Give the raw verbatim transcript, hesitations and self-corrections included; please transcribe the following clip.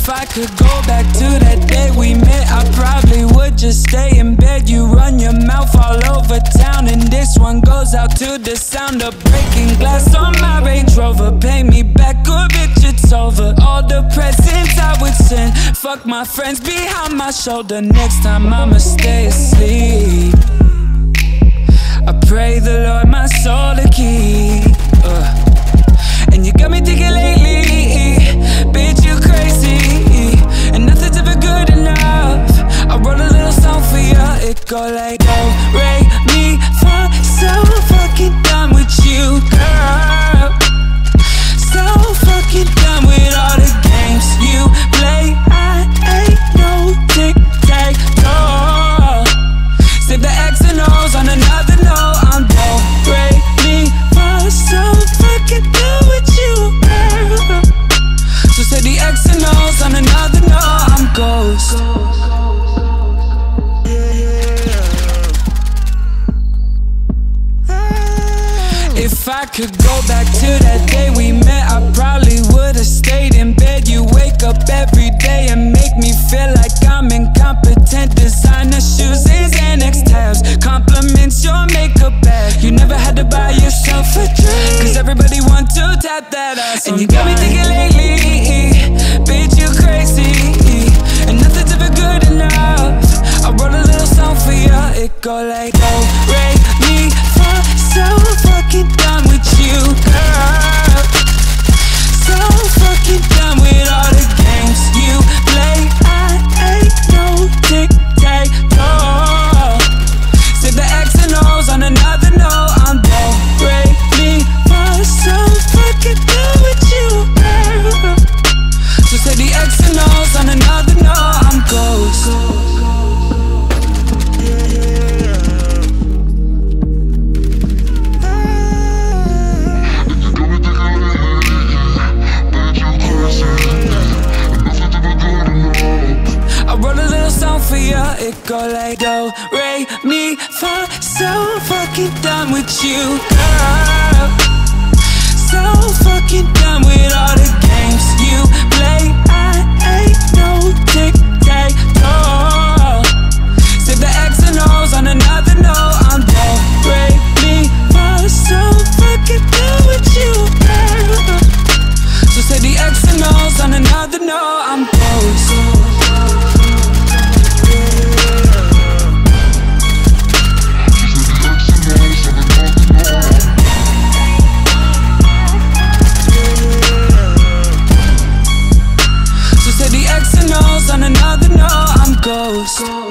If I could go back to that day we met, I probably would just stay in bed. You run your mouth all over town, and this one goes out to the sound of breaking glass on my Range Rover. Pay me back or bitch, it's over. All the presents I would send, fuck my friends behind my shoulder. Next time I'ma stay asleep. I pray the Lord my soul to keep. uh. And you got me thinking lately, bitch, you crazy, and nothing's ever good enough. I wrote a little song for you, it go like, do, re, mi, fa. So fucking done with you, girl. So fucking done with all the games you play. I ain't no tic-tac-toe. Save the X and O's on another note. I'm do, re, mi, fa. So fucking done with you, girl. So say the X and O's on another note. I'm ghost. If I could go back to that day we met, I probably would've stayed in bed. You wake up every day and make me feel like I'm incompetent. Designer shoes, Xanax tabs, compliments your makeup bag. You never had to buy yourself a drink, cause everybody want to tap that ass. And you got me thinking lately, bitch, you crazy, and nothing's ever good enough. I wrote a little song for you, it go like, do, re, mi, fa. So fucking done with you, girl. So fucking done with all the games you play. I ain't no tic-tac-toe. Save the X and O's on another note. I'm do, re, mi, fa. So fucking done with you, girl. So say the X and O's on another note. I'm ghost. It go like, do, re, mi, fa. So fucking done with you, girl. So fucking done with all the games you play. I ain't no tic-tac-toe. Save the X and O's on another note. I'm do, re, mi, fa. So fucking done with you, girl. So say the X and O's on another note. I'm ghost. On another note, I'm ghost.